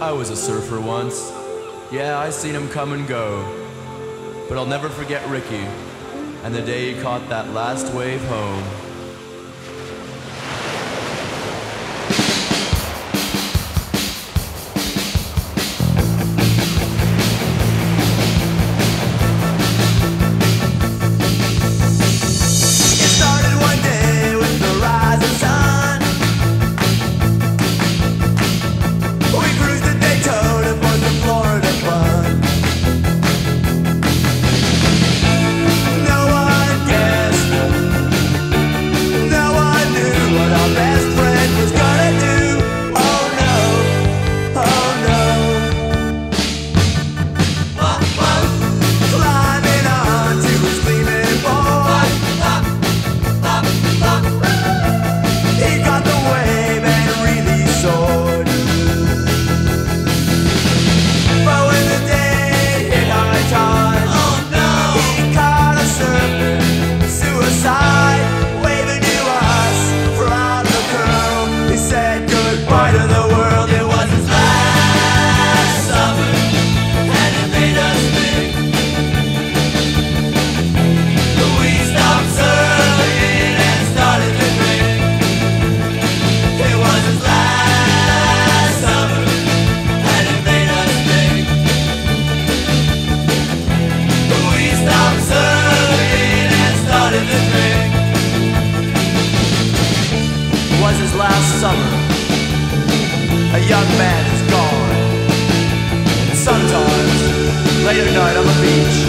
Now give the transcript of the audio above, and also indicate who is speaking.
Speaker 1: I was a surfer once. Yeah, I seen him come and go. But I'll never forget Ricky and the day he caught that last wave home. A young man is gone. And sometimes, late at night on the beach,